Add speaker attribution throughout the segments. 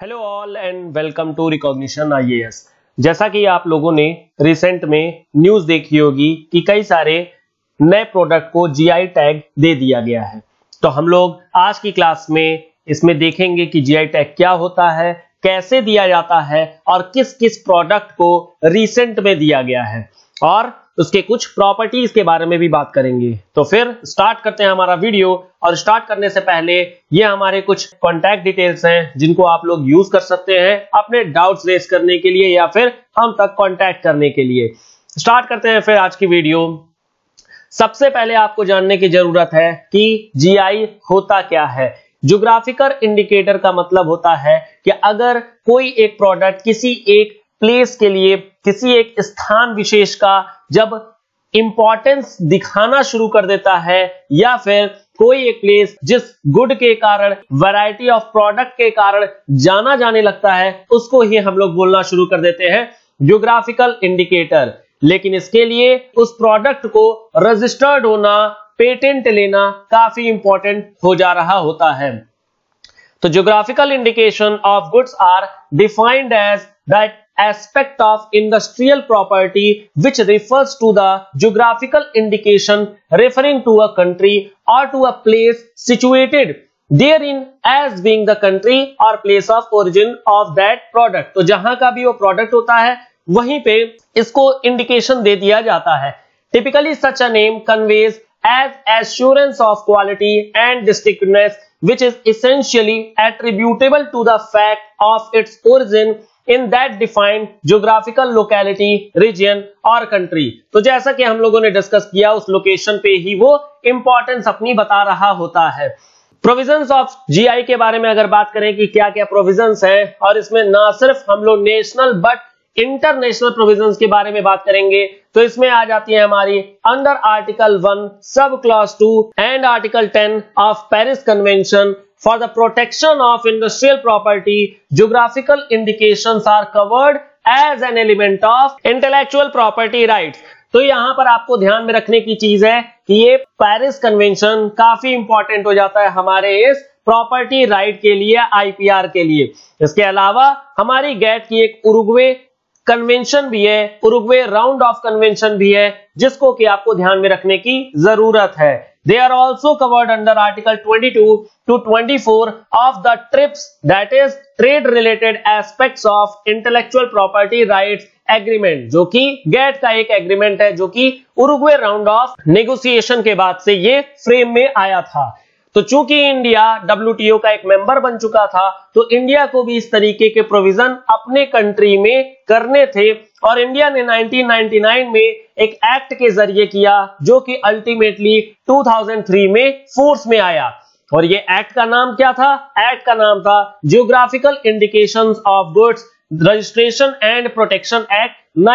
Speaker 1: Hello all and welcome to recognition IAS. जैसा कि आप लोगों ने रिसेंट में न्यूज देखी होगी कि कई सारे नए प्रोडक्ट को जीआई टैग दे दिया गया है, तो हम लोग आज की क्लास में इसमें देखेंगे कि जीआई टैग क्या होता है, कैसे दिया जाता है और किस किस प्रोडक्ट को रिसेंट में दिया गया है और उसके कुछ प्रॉपर्टीज के बारे में भी बात करेंगे। तो फिर स्टार्ट करते हैं हमारा वीडियो। और स्टार्ट करने से पहले ये हमारे कुछ कॉन्टैक्ट डिटेल्स हैं जिनको आप लोग यूज कर सकते हैं अपने डाउट्स रेज करने के लिए या फिर हम तक कॉन्टैक्ट करने के लिए। स्टार्ट करते हैं फिर आज की वीडियो। सबसे पहले आपको जानने की जरूरत है कि जीआई होता क्या है। ज्योग्राफिकल इंडिकेटर का मतलब होता है कि अगर कोई एक प्रोडक्ट किसी एक प्लेस के लिए, किसी एक स्थान विशेष का जब इंपॉर्टेंस दिखाना शुरू कर देता है या फिर कोई एक प्लेस जिस गुड के कारण, वैरायटी ऑफ प्रोडक्ट के कारण जाना जाने लगता है, उसको ही हम लोग बोलना शुरू कर देते हैं ज्योग्राफिकल इंडिकेटर। लेकिन इसके लिए उस प्रोडक्ट को रजिस्टर्ड होना, पेटेंट लेना काफी इंपॉर्टेंट हो जा रहा होता है। तो geographical indication of goods are defined as that aspect of industrial property which refers to the geographical indication referring to a country or to a place situated therein as being the country or place of origin of that product। तो जहां का भी वो product होता है वहीं पे इसको इंडिकेशन दे दिया जाता है। Typically such a name conveys as assurance of quality and distinctness which is essentially attributable to the fact of its origin in that defined geographical locality, region और country। तो जैसा कि हम लोगों ने डिस्कस किया, उस लोकेशन पे ही वो इंपॉर्टेंस अपनी बता रहा होता है। प्रोविजंस ऑफ जीआई के बारे में अगर बात करें कि क्या क्या प्रोविजंस हैं, और इसमें ना सिर्फ हम लोग नेशनल बट इंटरनेशनल प्रोविजंस के बारे में बात करेंगे, तो इसमें आ जाती है हमारी under article 1 sub clause 2 and article 10 of Paris convention for the protection of industrial property, geographical indications are covered as an element of intellectual property rights। तो यहां पर आपको ध्यान में रखने की चीज है कि ये पेरिस कन्वेंशन काफी इंपॉर्टेंट हो जाता है हमारे इस प्रॉपर्टी राइट के लिए, आईपीआर के लिए। इसके अलावा हमारी गेट की एक उरुग्वे कन्वेंशन भी है, उरुग्वे राउंड ऑफ कन्वेंशन भी है, जिसको कि आपको ध्यान में रखने की जरूरत है। They are also covered under Article 22 to 24 of the TRIPS, that is Trade Related Aspects of Intellectual Property Rights Agreement, जो कि गेट का एक एग्रीमेंट है जो कि उरुग्वे राउंड ऑफ नेगोशिएशन के बाद से ये फ्रेम में आया था। तो चूंकि इंडिया WTO का एक मेंबर बन चुका था, तो इंडिया को भी इस तरीके के प्रोविजन अपने कंट्री में करने थे और इंडिया ने 1999 में एक एक्ट के जरिए किया जो कि अल्टीमेटली 2003 में फोर्स में आया। और ये एक्ट का नाम क्या था? एक्ट का नाम था geographical indications of goods registration and protection act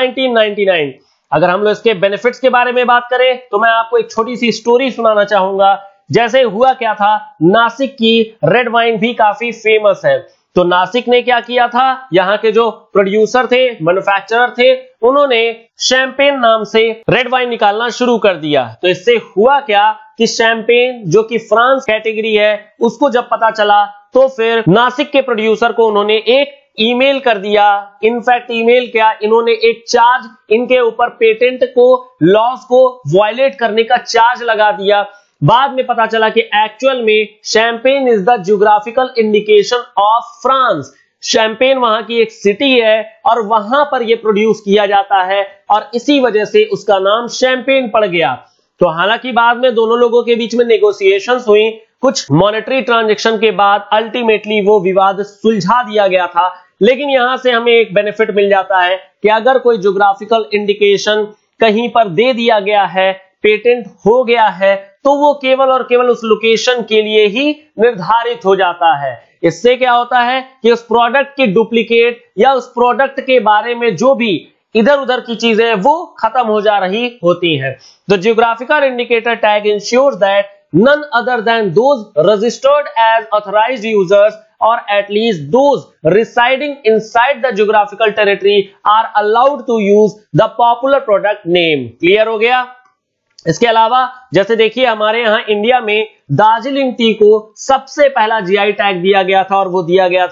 Speaker 1: 1999। अगर हम लोग इसके बेनिफिट्स के बारे में बात करें तो मैं आपको एक छोटी सी स्टोरी सुनाना चाहूंगा। जैसे हुआ क्या था, नासिक की रेड वाइन भी काफी फेमस है। तो नासिक ने क्या किया था, यहाँ के जो प्रोड्यूसर थे, मैन्युफैक्चरर थे, उन्होंने शैंपेन नाम से रेड वाइन निकालना शुरू कर दिया। तो इससे हुआ क्या कि शैंपेन जो कि फ्रांस कैटेगरी है, उसको जब पता चला तो फिर नासिक के प्रोड्यूसर को उन्होंने एक ईमेल कर दिया। इनफैक्ट ईमेल क्या, इन्होंने एक चार्ज इनके ऊपर पेटेंट को, लॉज को वायलेट करने का चार्ज लगा दिया। बाद में पता चला कि एक्चुअल में champagne is the geographical indication of France. Champagne वहां की एक सिटी है और वहां पर यह प्रोड्यूस किया जाता है और इसी वजह से उसका नाम शैंपेन पड़ गया। तो हालांकि बाद में दोनों लोगों के बीच में नेगोशिएशंस हुई, कुछ मॉनेटरी ट्रांजैक्शन के बाद अल्टीमेटली वो विवाद सुलझा दिया गया था। लेकिन यहां से हमें एक बेनिफिट मिल जाता है कि अगर कोई ज्योग्राफिकल इंडिकेशन कहीं पर दे दिया गया है, पेटेंट हो गया है, तो वो केवल और केवल उस लोकेशन के लिए ही निर्धारित हो जाता है। इससे क्या होता है कि उस प्रोडक्ट की डुप्लीकेट या उस प्रोडक्ट के बारे में जो भी इधर उधर की चीजें वो खत्म हो जा रही होती हैं। The geographical indicator tag ensures that none other than those registered as authorized users or at least those residing inside the geographical territory are allowed to use the popular product name। Clear हो गया? इसके अलावा जैसे देखिए हमारे यहाँ India में Darjeeling T को सबसे पहला जीआई टैग दिया गया था और वो दिया गया था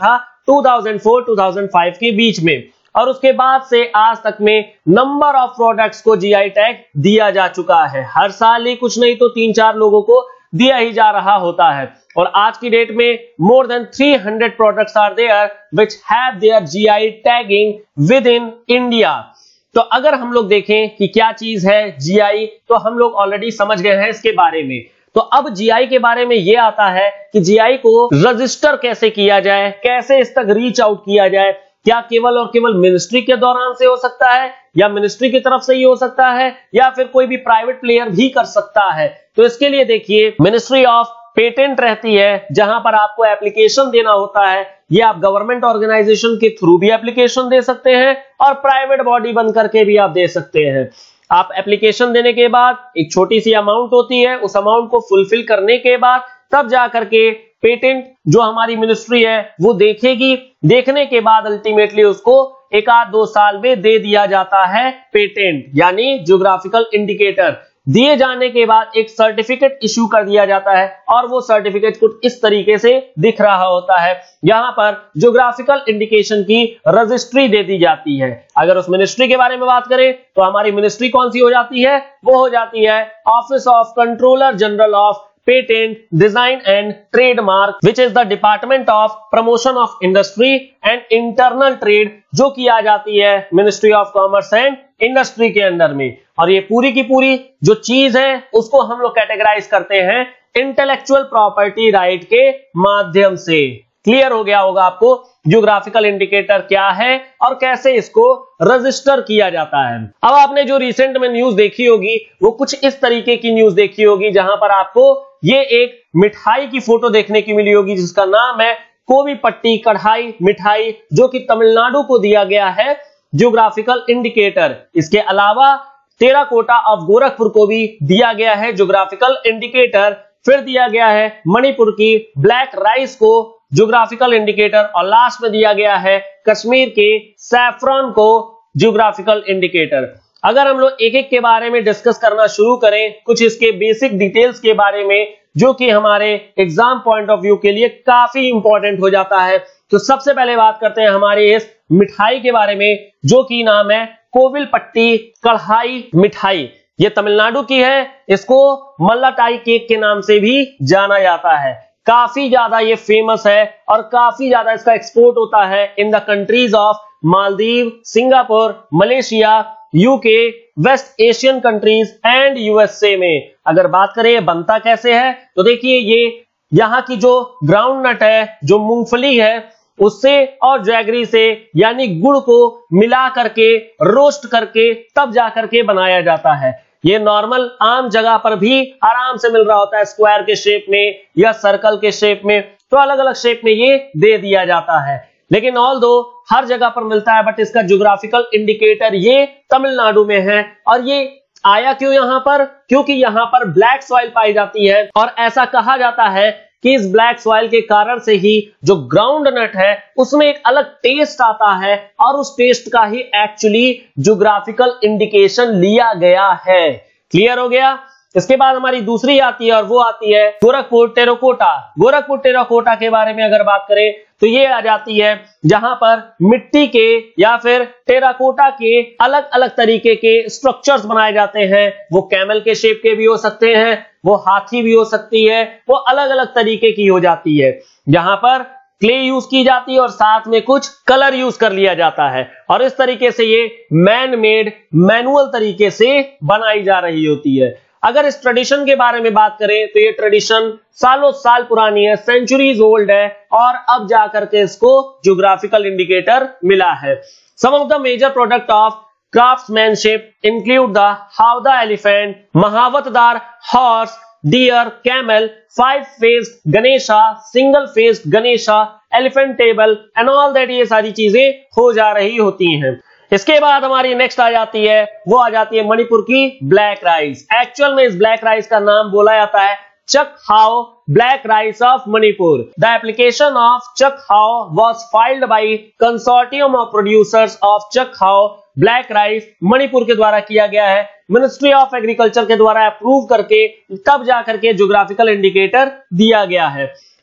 Speaker 1: 2004-2005 के बीच में, और उसके बाद से आज तक में नंबर ऑफ प्रोडक्ट्स को जीआई टैग दिया जा चुका है। हर साल ही कुछ नहीं तो 3-4 लोगों को दिया ही जा रहा होता है, और आज की डेट में more than 300 products are there which have their GI tagging within India. तो अगर हम लोग देखें कि क्या चीज है जीआई, तो हम लोग ऑलरेडी समझ गए हैं इसके बारे में। तो अब जीआई के बारे में यह आता है कि जीआई को रजिस्टर कैसे किया जाए, कैसे इस तक रीच आउट किया जाए। क्या केवल और केवल मिनिस्ट्री के दौरान से हो सकता है, या मिनिस्ट्री की तरफ से ही हो सकता है, या फिर कोई भी प्राइवेट प्लेयर भी कर सकता है। तो इसके लिए देखिए, मिनिस्ट्री ऑफ पेटेंट रहती है, जहां पर आपको एप्लीकेशन देना होता है। ये आप गवर्नमेंट ऑर्गेनाइजेशन के थ्रू भी एप्लीकेशन दे सकते हैं, और प्राइवेट बॉडी बन करके भी आप दे सकते हैं। आप एप्लीकेशन देने के बाद एक छोटी सी अमाउंट होती है, उस अमाउंट को फुलफिल करने के बाद तब जाकर के पेटेंट जो हमारी मिनिस्ट्री है वो देखेगी। देखने के बाद अल्टीमेटली उसको 1-2 साल में दे दिया जाता है पेटेंट, यानी ज्योग्राफिकल इंडिकेटर। दिए जाने के बाद एक सर्टिफिकेट इश्यू कर दिया जाता है, और वो सर्टिफिकेट कुछ इस तरीके से दिख रहा होता है। यहां पर ज्योग्राफिकल इंडिकेशन की रजिस्ट्री दे दी जाती है। अगर उस मिनिस्ट्री के बारे में बात करें तो हमारी मिनिस्ट्री कौन सी हो जाती है, वो हो जाती है office of controller general of patent, design and trademark, which is the department of promotion of industry and internal trade, जो की आ जाती है ministry of commerce and industry के अंडर में। और ये पूरी की पूरी जो चीज है उसको हम लोग कैटेगराइज करते हैं इंटेलेक्चुअल प्रॉपर्टी राइट के माध्यम से। क्लियर हो गया होगा आपको ज्योग्राफिकल इंडिकेटर क्या है और कैसे इसको रजिस्टर किया जाता है। अब आपने जो रिसेंट में न्यूज देखी होगी वो कुछ इस तरीके की न्यूज देखी होगी, जहां पर आपको ये एक मिठाई की फोटो देखने की मिली होगी, जिसका नाम है कोविपट्टी कढ़ाई मिठाई, जो कि तमिलनाडु को दिया गया है ज्योग्राफिकल इंडिकेटर। इसके अलावा टेराकोटा ऑफ गोरखपुर को भी दिया गया है ज्योग्राफिकल इंडिकेटर। फिर दिया गया है मणिपुर की ब्लैक राइस को ज्योग्राफिकल इंडिकेटर, और लास्ट में दिया गया है कश्मीर के सैफरॉन को ज्योग्राफिकल इंडिकेटर। अगर हम लोग एक एक के बारे में डिस्कस करना शुरू करें, कुछ इसके बेसिक डिटेल्स के बारे में, जो कि हमारे एग्जाम पॉइंट ऑफ व्यू के लिए काफी इंपॉर्टेंट हो जाता है, तो सबसे पहले बात करते हैं हमारे इस मिठाई के बारे में, जो कि नाम है कोविलपट्टी कढ़ाई मिठाई। ये तमिलनाडु की है, इसको मल्लाटाई केक के नाम से भी जाना जाता है। काफी ज्यादा ये फेमस है और काफी ज्यादा इसका एक्सपोर्ट होता है in the countries of Maldives, Singapore, Malaysia, UK, west Asian countries and USA में। अगर बात करें बनता कैसे है, तो देखिए ये यहाँ की जो ग्राउंड नट है, जो मूंगफली है, उससे और जैगरी से यानी गुड़ को मिला करके रोस्ट करके तब जाकर के बनाया जाता है। ये नॉर्मल आम जगह पर भी आराम से मिल रहा होता है, स्क्वायर के शेप में या सर्कल के शेप में, तो अलग अलग शेप में ये दे दिया जाता है। लेकिन ऑल्दो हर जगह पर मिलता है, बट इसका ज्योग्राफिकल इंडिकेटर ये तमिलनाडु में है। और ये आया क्यों यहाँ पर, क्योंकि यहाँ पर ब्लैक सॉइल पाई जाती है, और ऐसा कहा जाता है कि इस ब्लैक सॉइल के कारण से ही जो ग्राउंड नट है उसमें एक अलग टेस्ट आता है, और उस टेस्ट का ही एक्चुअली ज्योग्राफिकल इंडिकेशन लिया गया है। क्लियर हो गया। इसके बाद हमारी दूसरी आती है, और वो आती है गोरखपुर टेराकोटा। गोरखपुर टेराकोटा के बारे में अगर बात करें तो ये आ जाती है जहां पर मिट्टी के या फिर टेराकोटा के अलग अलग तरीके के स्ट्रक्चर्स बनाए जाते हैं। वो कैमल के शेप के भी हो सकते हैं, वो हाथी भी हो सकती है, वो अलग अलग तरीके की हो जाती है। जहां पर क्ले यूज की जाती है और साथ में कुछ कलर यूज कर लिया जाता है, और इस तरीके से ये मैन मेड मैनुअल तरीके से बनाई जा रही होती है। अगर इस ट्रेडिशन के बारे में बात करें तो ये ट्रेडिशन सालों साल पुरानी है, सेंचुरीज ओल्ड है, और अब जाकर के इसको ज्योग्राफिकल इंडिकेटर मिला है। Some of the major product of craftsmanship include the howdah elephant, महावतदार horse, deer, camel, five-faced Ganesha, single-faced Ganesha, elephant table and all that, ये सारी चीजें हो जा रही होती हैं। इसके बाद हमारी नेक्स्ट आ जाती है, वो आ जाती है मणिपुर की ब्लैक राइस। एक्चुअल में इस ब्लैक राइस का नाम बोला जाता है Chak Hao black rice of Manipur. The application of Chak Hao was filed by consortium of producers of Chak Hao black rice Manipur के द्वारा किया गया है, मिनिस्ट्री ऑफ एग्रीकल्चर के द्वारा अप्रूव करके तब जाकर के ज्योग्राफिकल इंडिकेटर दिया गया है।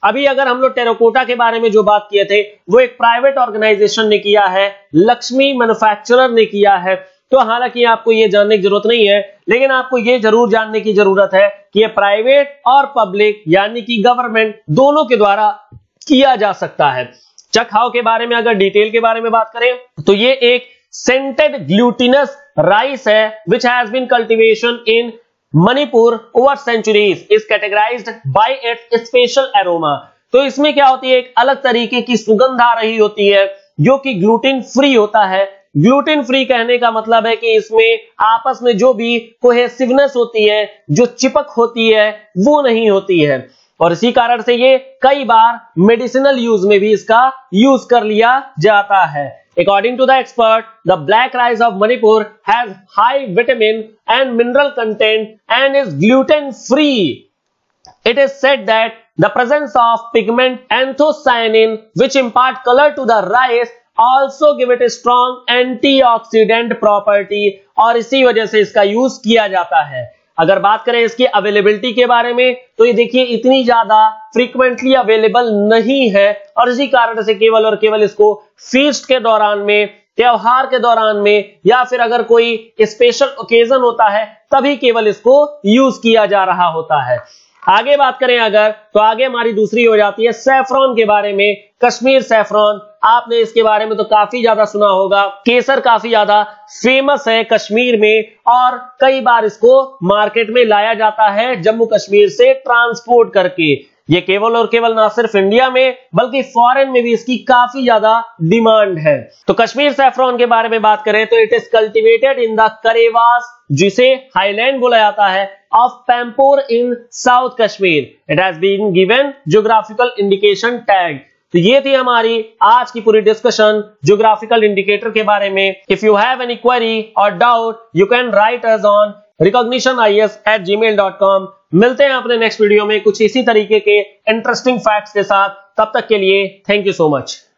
Speaker 1: अभी अगर हम लोग टेराकोटा के बारे में जो बात किए थे वो एक प्राइवेट ऑर्गेनाइजेशन ने किया है, लक्ष्मी मैन्युफैक्चरर ने किया है। तो हालांकि आपको ये जानने की जरूरत नहीं है, लेकिन आपको ये जरूर जानने की जरूरत है कि ये प्राइवेट और पब्लिक यानी कि गवर्नमेंट दोनों के द्वारा किया जा सकता है। चखाओ के बारे में अगर डिटेल के बारे में बात करें तो ये एक सेंटेड ग्लूटिनस राइस है which has been cultivation in Manipur over centuries, is categorised by its special aroma. तो इसमें क्या होती है, एक अलग तरीके की सुगंध आ रही होती है जो कि ग्लूटेन फ्री होता है। ग्लूटेन फ्री कहने का मतलब है कि इसमें आपस में जो भी कोहेसिवनेस होती है, जो चिपक होती है, वो नहीं होती है। और इसी कारण से ये कई बार मेडिसिनल यूज में भी इसका यूज कर लिया जाता है। According to the expert, the black rice of Manipur has high vitamin and mineral content and is gluten free. It is said that the presence of pigment anthocyanin, which impart color to the rice, also give it a strong antioxidant property, और इसी वजह से इसका use किया जाता है। अगर बात करें इसकी अवेलेबिलिटी के बारे में तो ये देखिए इतनी ज्यादा फ्रीक्वेंटली अवेलेबल नहीं है, और इसी कारण से केवल और केवल इसको फीस्ट के दौरान में, त्योहार के दौरान में, या फिर अगर कोई स्पेशल ओकेजन होता है तभी केवल इसको यूज किया जा रहा होता है। आगे बात करें अगर तो आगे हमारी दूसरी हो जाती है सैफरॉन के बारे में। कश्मीर सैफरॉन, आपने इसके बारे में तो काफी ज्यादा सुना होगा। केसर काफी ज्यादा फेमस है कश्मीर में और कई बार इसको मार्केट में लाया जाता है जम्मू कश्मीर से ट्रांसपोर्ट करके। ये केवल और केवल ना सिर्फ इंडिया में बल्कि फॉरेन में भी इसकी काफी ज्यादा डिमांड है। तो कश्मीर सैफरॉन के बारे में बात करें तो it is cultivated in the karewas, जिसे हाईलैंड बोला जाता है, of Pampore in south Kashmir. It has been given geographical indication tag. तो ये थी हमारी आज की पूरी डिस्कशन ज्योग्राफिकल इंडिकेटर के बारे में। If you have any query और doubt you can write us on recognitionis@gmail.com। मिलते हैं अपने नेक्स्ट वीडियो में कुछ इसी तरीके के इंटरेस्टिंग फैक्ट्स के साथ। तब तक के लिए थैंक यू सो मच।